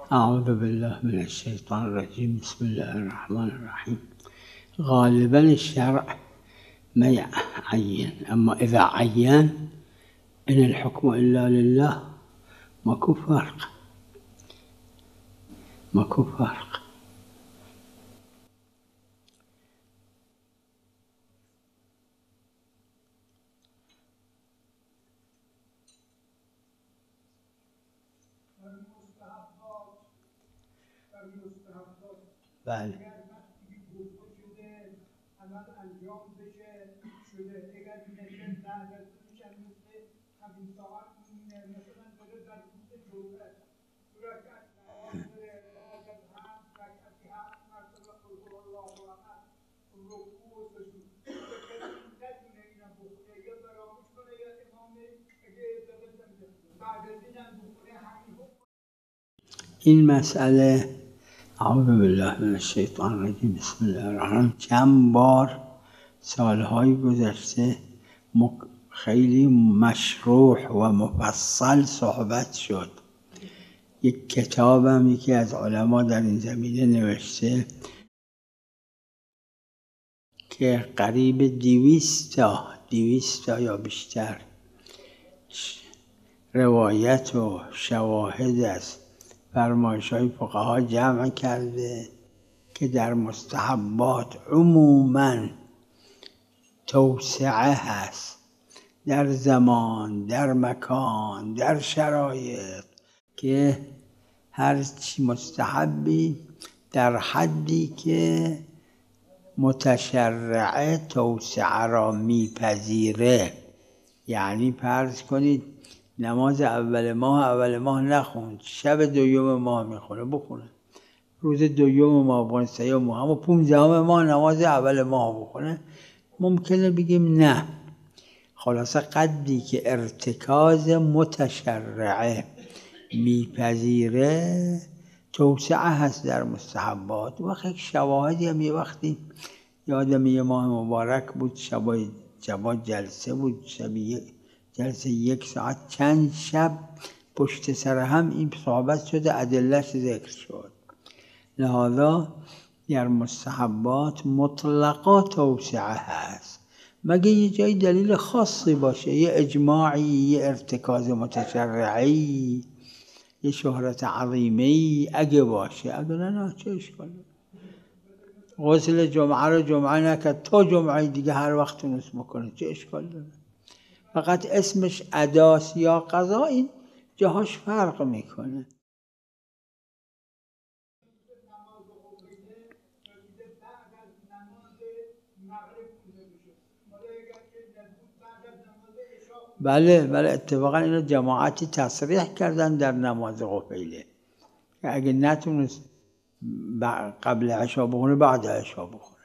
أعوذ بالله من الشيطان الرجيم. بسم الله الرحمن الرحيم. غالبا الشرع ما يعين، أما إذا عين إن الحكم إلا لله ماكو فرق. بله. این مسئله اعوذ بالله من الشیطان الرجیم بسم الله الرحمن الرحیم چند بار سالهای گذشته خیلی مشروح و مفصل صحبت شد. یک کتابم یکی از علما در این زمینه نوشته که قریب 200 تا یا بیشتر روایت و شواهد از فرمایش‌های فقها جمع کرده که در مستحبات عموماً توسعه هست در زمان، در مکان، در شرایط، که هر چی مستحبی در حدی که متشرعه توسعه را میپذیره. یعنی فرض کنید نماز اول ماه نخوند، شب دوم ماه میخونه بخونه، روز دوم ماه بخونه، سیوم ماه، اما 15 ماه نماز اول ماه بخونه، ممکنه بگیم نه. خلاصه قدری که ارتکاز متشرعه میپذیره توسعه هست در مستحبات. وقت شواهدی هم یه وقتی یادم یه ماه مبارک بود، شبا جلسه بود، جلسه 1 ساعت، چند شب پشت سر هم این صحبت شده، ادله‌اش ذکر شد. لذا در مستحبات مطلقا توسعه هست، مگه یه جای دلیل خاصی باشه، یه اجماعی، یه ارتکاز متشرعی، یه شهرت عظیمه‌ای اگه باشه. اگه نه چه اشکال داره؟ غسل جمعه رو جمعه نکرد تا جمعه دیگه هر وقت تونست بکنه، چه اشکال داره؟ فقط اسمش اداست یا قضا، این جاهاش فرق میکنه. بله اتفاقا اینو جماعتی تصریح کردن در نماز قبیله که اگه نتونست قبل عشا بخونه بعد عشا بخونه.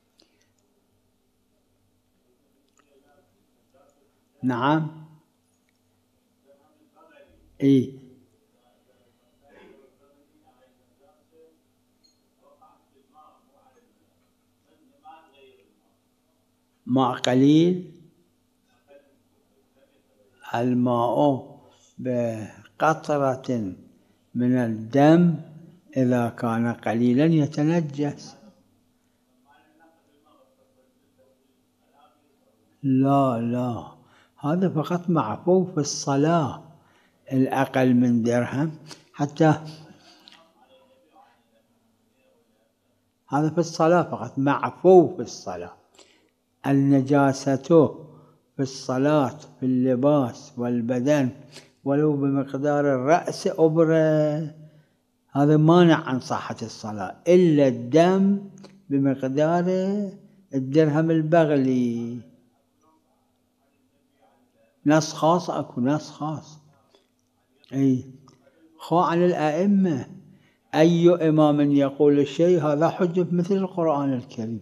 نعم ای ماء قلیل، الماء بقطرة من الدم إذا كان قليلا يتنجس. لا هذا فقط معفو في الصلاة، الأقل من درهم، حتى هذا في الصلاة فقط، معفو في الصلاة. النجاسة في الصلاة في اللباس والبدن ولو بمقدار الرأس أبرة، هذا مانع عن صحة الصلاة، إلا الدم بمقدار الدرهم البغلي. نص خاص، أكو نص خاص. أي خو عن الأئمة، أي إمام يقول الشيء هذا حجة مثل القرآن الكريم.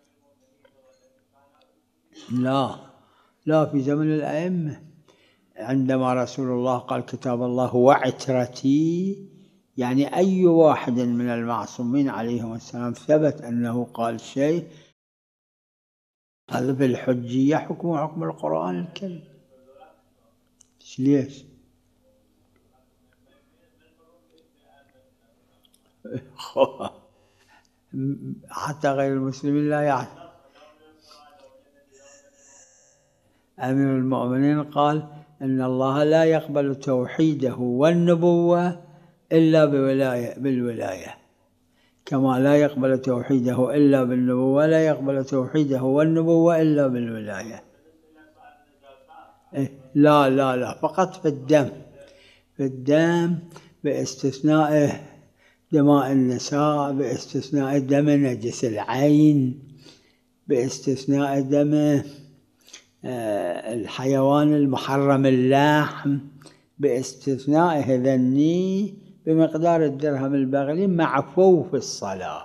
لا في زمن الأئمة، عندما رسول الله قال كتاب الله وعترتي، يعني أي واحد من المعصومين عليهم السلام ثبت أنه قال شيء، هذا في الحجية حكم القرآن الكريم. ليش؟ خب حتى غير المسلمين لا يعلم. أمير المؤمنين قال إن الله لا يقبل توحيده والنبوة إلا بالولاية، كما لا يقبل توحيده إلا بالنبوة لا يقبل توحيده والنبوة إلا بالولاية. لا لا لا، فقط في الدم، في الدم باستثناء دماء النساء، باستثناء دم نجس العين، باستثناء دم الحيوان المحرم اللحم، باستثناء هذني بمقدار الدرهم البغلي معفو في الصلاة.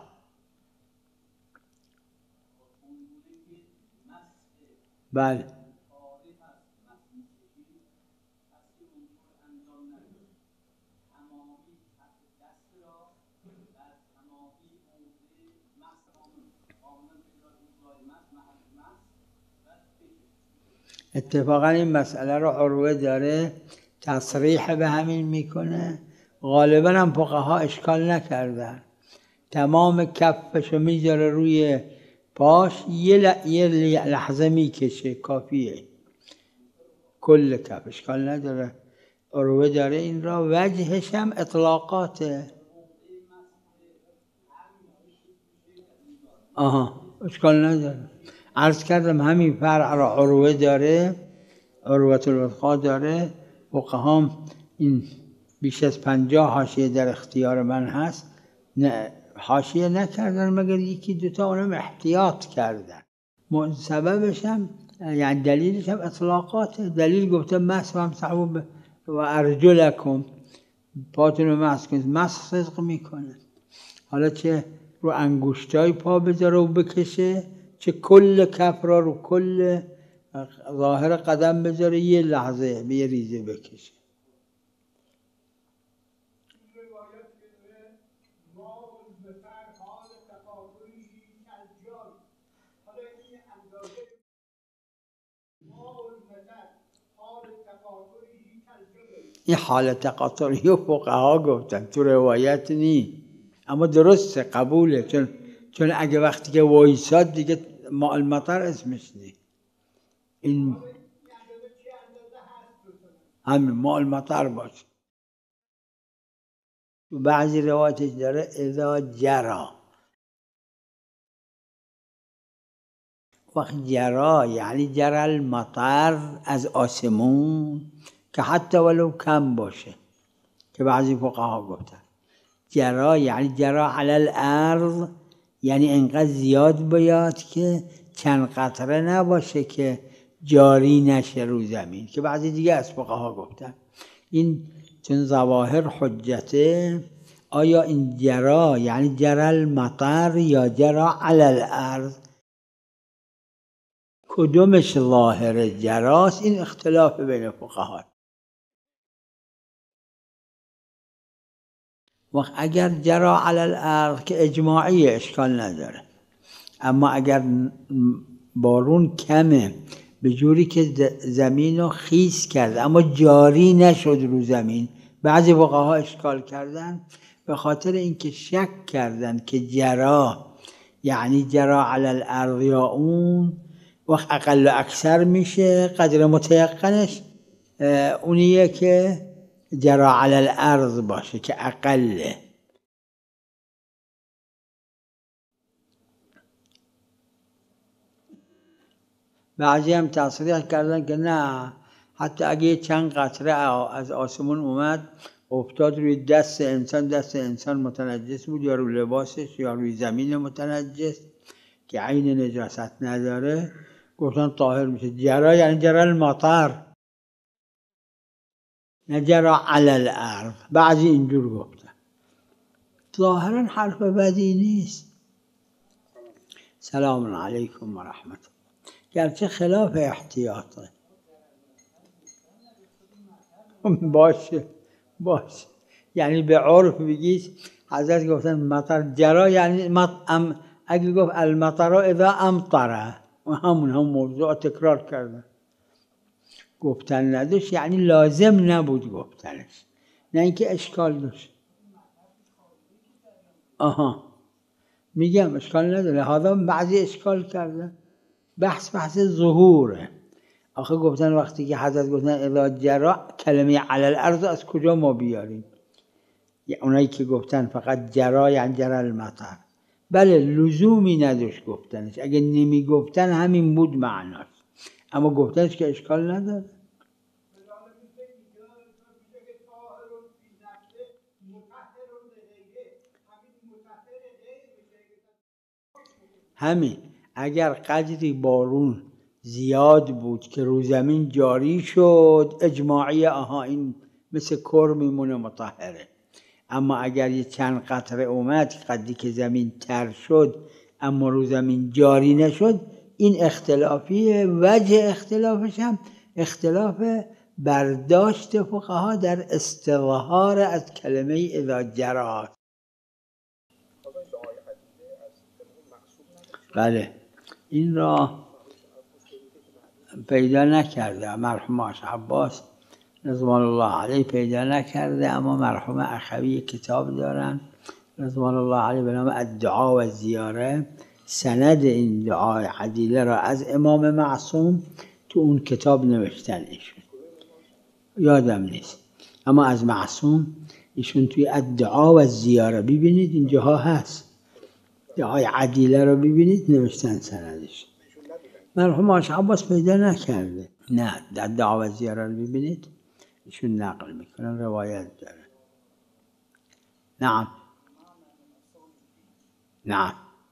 بله اتفاقا این مسئله رو عروه داره تصریح به همین میکنه. غالبا هم فقها اشکال نکردن، تمام کفشو میذاره روی پاش، یه لحظه میکشه کافیه، کل کف اشکال نداره. عروه داره این را، وجهش هم اطلاقاته. اشکال نداره. عرض کردم همین فرع را عروه داره، عروة الوثقی داره. فقهام این بیش از 50 حاشیه در اختیار من هست، نه حاشیه نکردن مگر یکی دوتا، اونم احتیاط کردن. سببش هم یعنی دلیلش هم اطلاقات. دلیل گفته مسح وامسحوا و ارجلکم، پاتون رو مسح کنید، مسح صدق میکنه. حالا چه رو انگشتای پا بذاره و بکشه، چه کل کف را رو کل ظاهر قدم بذاره یه لحظه به یه ریزه بکشه. این حال تقاطری و فقها گفتن، تو روایت نی، اما درسته، قبوله، چون اگه وقتی که وایساد دیگه ماء المطر اسمش نی، این همین ماء المطر باشه. بعضی روایتش داره اذا جرا، وقت جرا یعنی جرا المطر از آسمون، که حتی ولو کم باشه، که بعضی فقها گفتن جرا یعنی جرا علی الارض، یعنی انقدر زیاد بیاد که چند قطره نباشه که جاری نشه رو زمین، که بعضی دیگه از فقها گفتن. این چون ظواهر حجته، آیا این جرا یعنی جرا المطر یا جرا علی الارض، کدومش ظاهر جراست؟ این اختلاف بین فقها. وقت اگر جرا علی الارض که اجماعی اشکال نداره، اما اگر بارون کمه به جوری که زمین رو خیس کرد اما جاری نشد رو زمین، بعضی فقها اشکال کردن به خاطر اینکه شک کردن که جرا یعنی جرا علی الارض یا اون وقت اقل و اکثر میشه، قدر متیقنش اونیه که جرا علی الارض باشه که اقله. بعضی هم تصریح کردن که نه، حتی اگه چند قطره از آسمون اومد افتاد روی دست انسان متنجس بود، یا روی لباسش یا روی زمین متنجس که عین نجاست نداره، گفتن طاهر میشه. جرا یعنی جرا المطر، نه جرا علی الارض. بعضی اینجور گفتن. ظاهرا حرف بدی نیست. سلام علیکم و رحمت الله. گرچه خلاف احتیاطه. باشه یعنی به عرف بگید حضرت گفتن مطر جرا یعنی اگه گفت المطر اذا امطره، همون موضوع تکرار کردن، گفتن نداشت یعنی لازم نبود گفتنش، نه اینکه اشکال داشت. میگم اشکال نداره، هذا بعضی اشکال کرده. بحث ظهوره. آخه گفتن وقتی که حضرت گفتن اذا جرا، کلمه علی الارض از کجا ما بیاریم؟ اونایی که گفتن فقط جرا یعنی جرا المطر، بله لزومی نداشت گفتنش، اگه نمی گفتن همین بود معناش، اما گفتنش که اشکال نداره. همین اگر قدری بارون زیاد بود که رو زمین جاری شد اجماعی این مثل کر میمونه مطهره. اما اگر یه چند قطره اومد قدری که زمین تر شد اما رو زمین جاری نشد، این اختلافیه. وجه اختلافش هم اختلاف برداشت فقها در استظهار از کلمه اذا جرا. بله این را پیدا نکرده مرحوم آش عباس رضوان الله علیه، پیدا نکرده، اما مرحوم اخوی کتاب دارن رضوان الله علیه به نام الدعا و زیاره، سند این دعای عدیله را از امام معصوم تو اون کتاب نوشتن ایشون، یادم نیست، اما از معصوم ایشون توی الدعا و زیاره ببینید اینجاها هست، دعای عدیله رو ببینید نوشتن سندش. مرحوم آش عباس پیدا نکرده. نه در دعا و زیاره رو ببینید ایشون نقل میکنن، روایت داره. نعم نعم.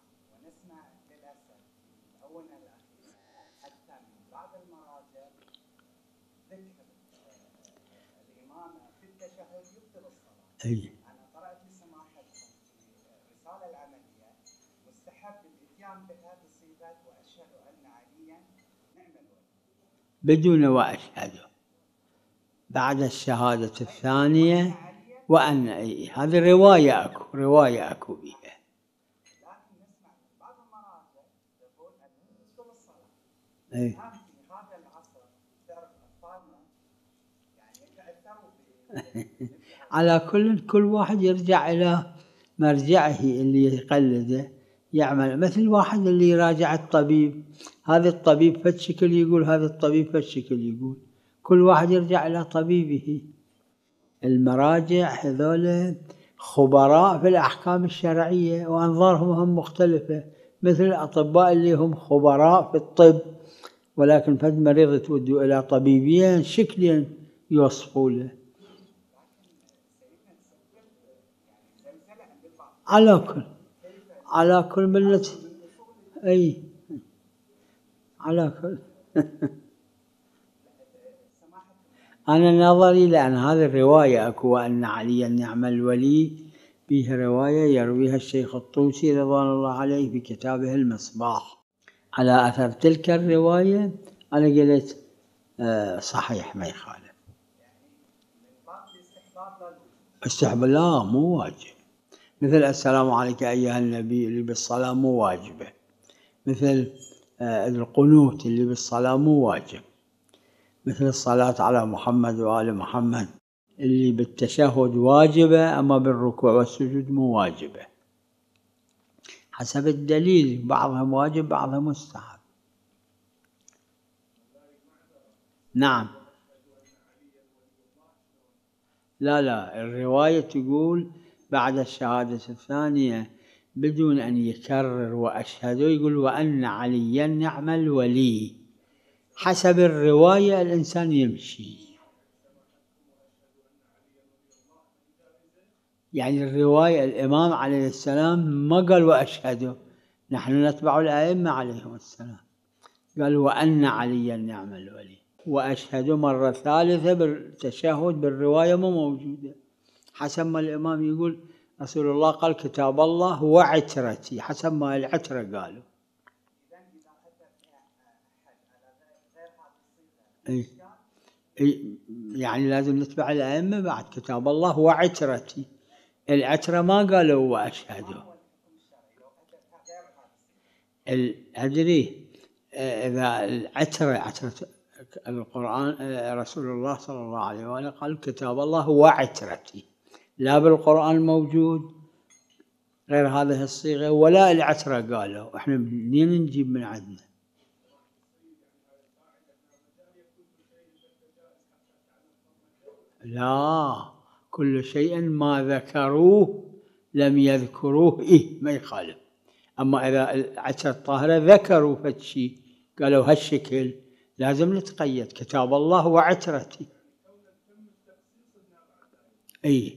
أي. أنا قرأت لسماحتكم في الرسالة العملية مستحب الإتيان بهذه الصفات وأشهد أن عليا نعم الولي بدون وأشهد بعد الشهادة الثانية وأن هذه رواية أكو بها. لكن نسمع من بعض المراجع يقول أن تدخل الصلاة. أي. هذا العصر تعرف أطفالنا يعني يتأثروا على كل واحد يرجع إلى مرجعه اللي يقلده، يعمل مثل واحد اللي يراجع الطبيب، هذا الطبيب فد شكل يقول، هذا الطبيب فد شكل يقول، كل واحد يرجع إلى طبيبه. المراجع هذول خبراء في الأحكام الشرعية وأنظارهم هم مختلفة، مثل الأطباء اللي هم خبراء في الطب، ولكن فد مريض تودوا إلى طبيبين شكلين يوصفوا له. على كل ملة. أي على كل أنا نظري لأن هذه الرواية أكو أن عليا نعم الولي، فيه رواية يرويها الشيخ الطوسي رضوان الله عليه في كتابه المصباح، على أثر تلك الرواية أنا قلت صحيح ما يخالف. استحباب لا مو واجب، مثل السلام عليك أيها النبي اللي بالصلاة مو واجبة، مثل القنوت اللي بالصلاة مو واجب، مثل الصلاة على محمد وآل محمد اللي بالتشهد واجبة أما بالركوع والسجود مو واجبة، حسب الدليل، بعضها واجب بعضها مستحب. نعم. لا الرواية تقول بعد الشهادة الثانية بدون أن يكرر وأشهد، يقول وأن عليا نعم الولي. حسب الرواية الإنسان يمشي، يعني الرواية الإمام عليه السلام ما قال وأشهد، نحن نتبع الأئمة عليهم السلام، قال وأن عليا نعم الولي، وأشهد مرة ثالثة بالتشهد بالرواية مو موجودة، حسب ما الإمام يقول رسول الله قال كتاب الله وعترتي، حسب ما العترة قالوا. يعني لازم نتبع الأئمة بعد كتاب الله وعترتي، العترة ما قالوا وأشهدوا. أدري إذا عترة القرآن رسول الله صلى الله عليه وآله قال كتاب الله وعترتي، لا بالقرآن موجود غير هذه الصيغة ولا العترة قالوا احنا منين نجيب من عندنا؟ لا، كل شيء ما ذكروه لم يذكروه ما يخالف. أما إذا العترة الطاهرة ذكروا فد شيء قالوا هالشكل لازم نتقيد كتاب الله وعترتي. اي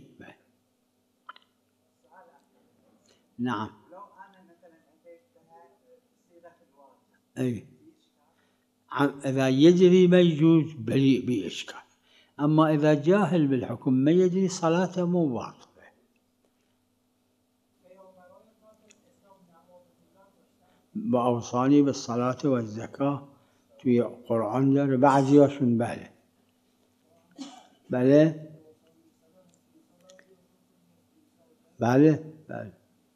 نعم. لو أنا مثلا أتيتها صيغة الواجب اي إذا يجري ما يجوز بإشكال، أما إذا جاهل بالحكم ما يجري صلاته مو باطلة. وأوصاني بالصلاة والزكاة في القرآن داره بعد ياشون بله بله بله بله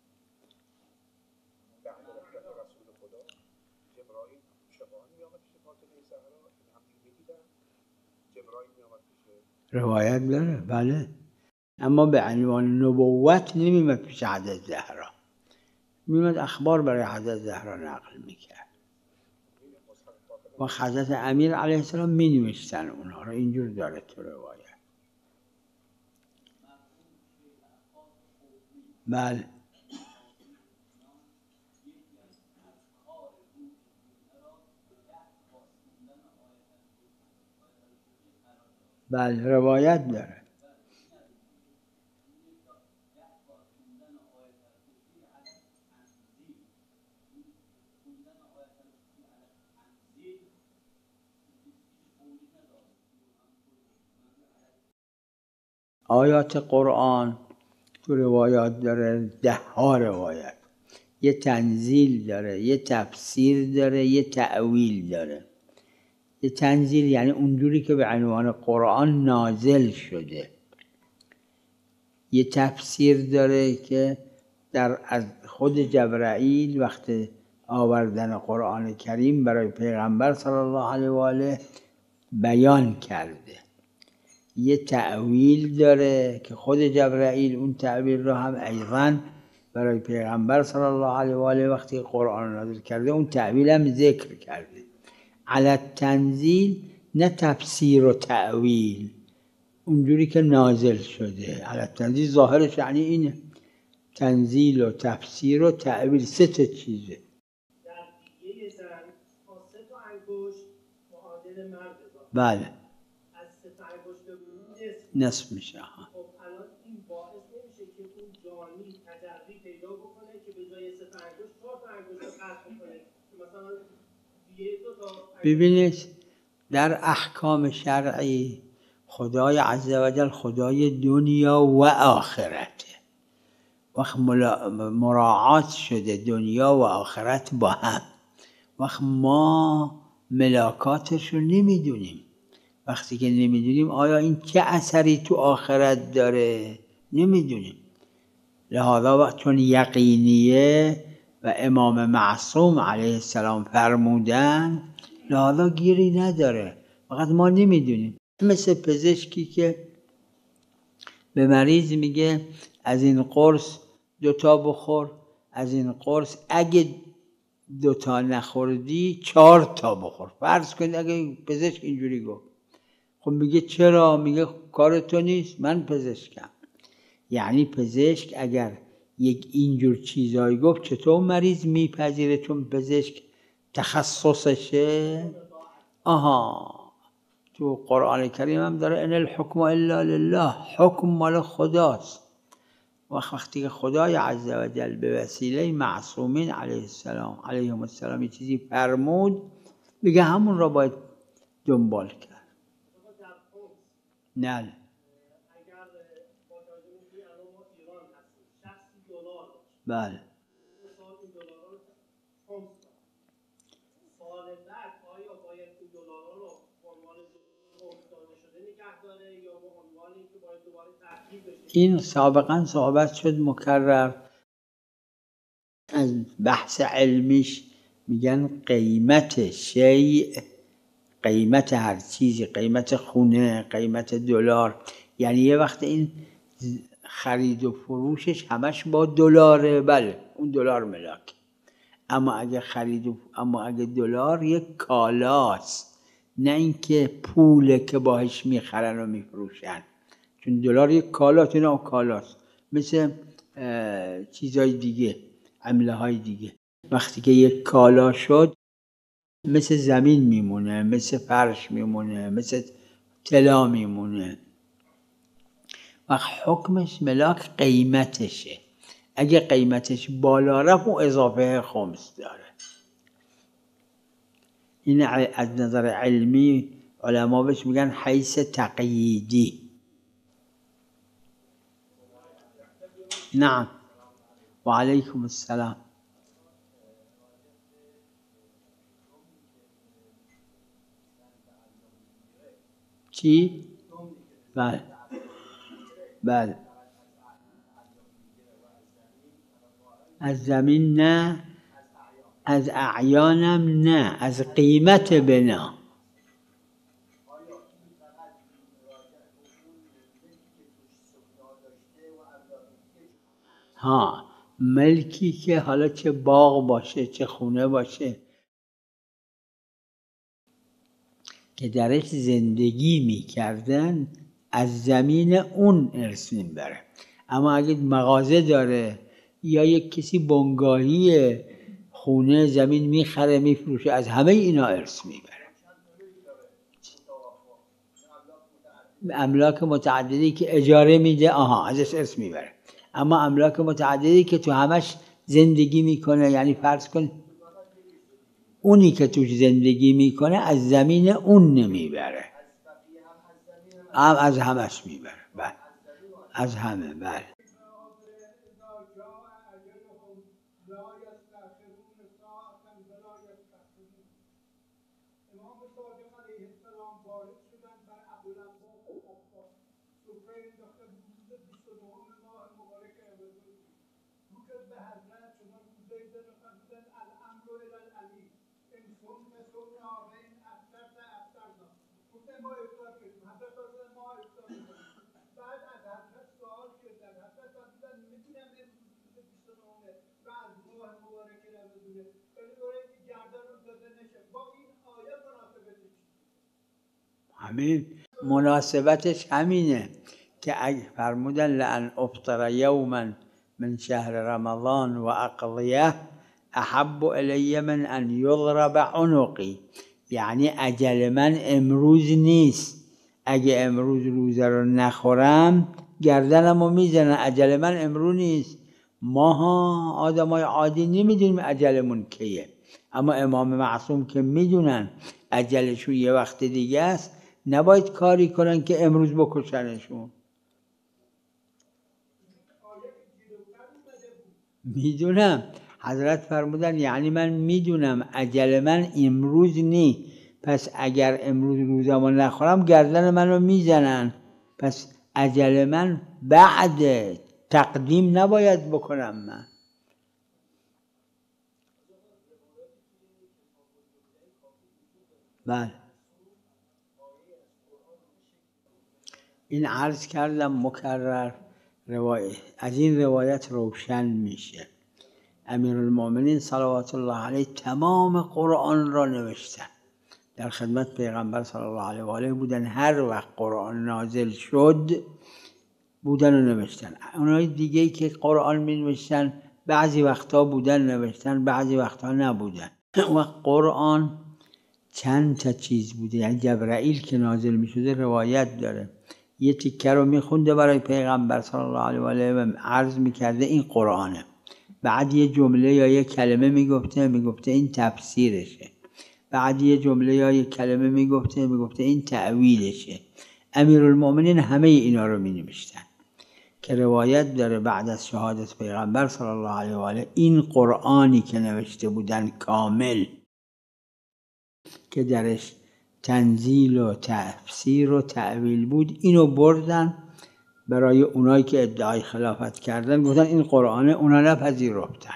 روایت داره بله، اما به عنوان نبوت نمیمد پیش حضرت زهرا، میمد اخبار برای حضرت زهرا نقل میکرد و حضرت امیر علیه السلام مینوشتن اونها رو. اینجور داره تو روایت. بله بله روایت داره. آیات قرآن تو روایات داره 10 روایت، یه تنزیل داره، یه تفسیر داره، یه تأویل داره. یه تنزیل یعنی اونجوری که به عنوان قرآن نازل شده. یه تفسیر داره که از خود جبرائیل وقت آوردن قرآن کریم برای پیغمبر صلی الله علیه و آله بیان کرده. یه تأویل داره که خود جبرائیل اون تأویل رو هم ایضاً برای پیغمبر صلی الله علیه و آله وقتی قرآن نازل کرده اون تأویل هم ذکر کرده. علی تنزیل نه تفسیر و تأویل، اونجوری که نازل شده. علی تنزیل ظاهرش یعنی اینه، تنزیل و تفسیر و تأویل 3 چیزه. در دیگه زن با 3 انگشت معادل مرد بله از 3 انگشت نصف میشه. خب الان این باعث نمیشه که اون جانی تجربی پیدا بکنه که به جای 3 انگشت 4 انگشت قطع بکنه؟ مثلا دیگه 2 تا ببینید در احکام شرعی خدای عزوجل خدای دنیا و آخرته. وقت مراعات شده دنیا و آخرت با هم، وقت ما ملاکاتش رو نمیدونیم. وقتی که نمیدونیم آیا این چه اثری تو آخرت داره نمیدونیم. لهذا وقت چون یقینیه و امام معصوم علیه السلام فرمودن لهذا گیری نداره، فقط ما نمیدونیم. مثل پزشکی که به مریض میگه از این قرص 2 بخور، از این قرص اگه 2 نخوردی 4 بخور. فرض کنید اگه پزشک اینجوری گفت، خب میگه چرا؟ میگه کار تو نیست، من پزشکم. یعنی پزشک اگر یک اینجور چیزایی گفت چطور مریض میپذیره چون پزشک تخصصشه؟ تو قرآن کریم هم داره ان الحکم الا لله، حکم مال خداست. وقتی که خدای عزوجل به وسیله معصومین علیهم السلام چیزی فرمود دیگه همون را باید دنبال کرد. نه اگر با توجه به الان ما ایران هستیم، شخصی دلار داشت، بله مثلا این دلارا رو خمس داد، سال بعد آیا باید این دلارا رو به عنوان خمس داده شده نگه داره یا به عنوان اینکه باید دوباره تحویل بشه؟ این سابقا صحبت شد مکرر از بحث علمیش، میگن قیمت شیء، قیمت هر چیزی، قیمت خونه، قیمت دلار، یعنی یه وقت این خرید و فروشش همش با دلاره، بله اون دلار ملاک. اما اگه دلار یک کالاست، نه اینکه پوله که باهاش میخرن و میفروشن. چون دلار یک کالاست، نه کالاست، مثل چیزهای دیگه، عمله های دیگه. وقتی که یک کالا شد مثل زمین میمونه، مثل فرش میمونه، مثل طلا میمونه. و حکمش ملاک قیمتشه. اگه قیمتش بالا رفت اون اضافه خمس داره. این از نظر علمی علما بهش میگن حیث تقییدی. نعم و علیکم السلام. چی؟ بله بله. از زمین نه، از اعیانم نه، از قیمت بنا. ها، ملکی که حالا چه باغ باشه چه خونه باشه که درش زندگی میکردن، از زمین اون ارث میبره. اما اگه مغازه داره یا یک کسی بنگاهی خونه زمین میخره میفروشه، از همه اینا ارث میبره. املاک متعددی که اجاره میده ازش ارث میبره. اما املاک متعددی که تو همش زندگی میکنه، یعنی فرض کن اونی که توش زندگی میکنه از زمین اون نمیبره، از همش میبره. بله از همه. بله همین مناسبتش همینه که اگه فرمودن لأن افطر یوما من شهر رمضان و اقضیه احب الی من ان یضرب عنقی. یعنی اجل من امروز نیست، اگه امروز روزه رو نخورم گردنمو میزنن. اجل من امروز نیست. ماها آدمای عادی نمیدونیم اجلمون کیه، اما امام معصوم که میدونن اجلشون یه وقت دیگه است، نباید کاری کنن که امروز بکشنشون. میدونم حضرت فرمودن یعنی من میدونم اجل من امروز نی، پس اگر امروز روزمو نخورم گردن منو میزنن، پس اجل من بعد، تقدیم نباید بکنم من. بله این عرض کردم مکرر، از این روایت روشن میشه امیرالمومنین صلوات الله علیه تمام قرآن را نوشتن، در خدمت پیغمبر صلی الله علیه و آله بودن. هر وقت قرآن نازل شد بودن و نوشتن. اونای دیگه که قرآن می نوشتن بعضی وقتا بودن نوشتن، بعضی وقتا نبودن. و قرآن چند تا چیز بوده، یعنی جبرائیل که نازل می شده روایت داره، یه تیکه رو می خونده برای پیغمبر صلی الله علیه و آله و عرض می کرده این قرآنه، بعد یه جمله یا یه کلمه می گفته این تفسیرشه، بعد یه جمله یا یه کلمه می گفته این تأویلشه. امیرالمومنین همه اینا رو می نوشتن که روایت داره بعد از شهادت پیغمبر صلی الله علیه و آله این قرآنی که نوشته بودن کامل که درش تنزیل و تفسیر و تأویل بود، اینو بردن برای اونایی که ادعای خلافت کردن، گفتن این قرآنه، اونا نپذیرفتن.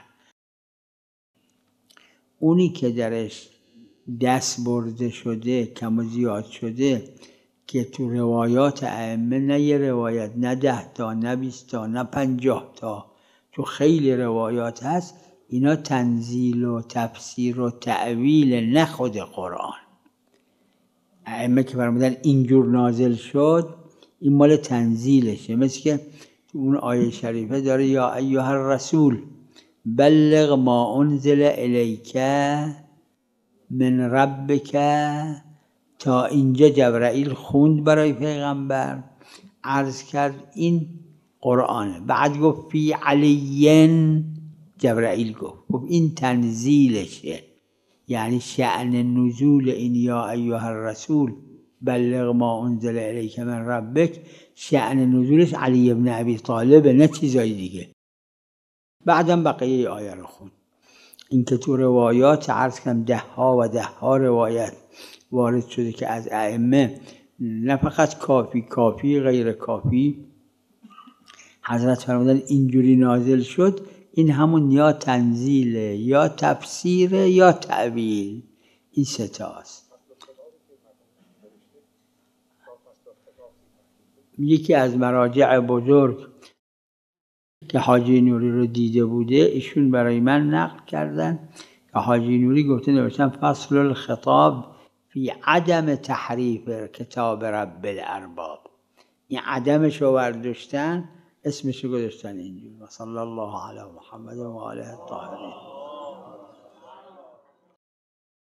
اونی که درش دست برده شده، کم و زیاد شده، که تو روایات ائمه، نه یه روایت، نه 10 تا، نه 20 تا، نه 50 تا، تو خیلی روایات هست، اینا تنزیل و تفسیر و تأویل، نه خود قرآن. ائمه که فرمودن اینجور نازل شد، این مال تنزیلشه. مثل که تو اون آیه شریفه داره یا ایها الرسول بلغ ما انزل الیک من ربک، تا اینجا جبرائیل خوند برای پیغمبر، عرض کرد این قرآنه. بعد گفت فی علی، جبرائیل گفت این تنزیلشه. یعنی شأن نزول این یا ایها الرسول بلغ ما انزل الیک من ربک، شأن نزولش علی ابن ابی طالب، نه چیزای دیگه. بعدم بقیه آیه رو خوند. این که تو روایات عرض کردم 10 ها و 10 ها روایت وارد شده که از ائمه، نه فقط کافی غیر کافی، حضرت فرمودن اینجوری نازل شد، این همون یا تنزیله یا تفسیره یا تأویل، این 3 تاست. یکی از مراجع بزرگ که حاجی نوری رو دیده بوده، ایشون برای من نقل کردن که حاجی نوری گفته نوشتن فصل الخطاب فی عدم تحریف کتاب رب الارباب. این عدمش رو برداشتن، اسمش رو گذاشتن اینجور. صلی الله علی محمد و آله الطاهرین.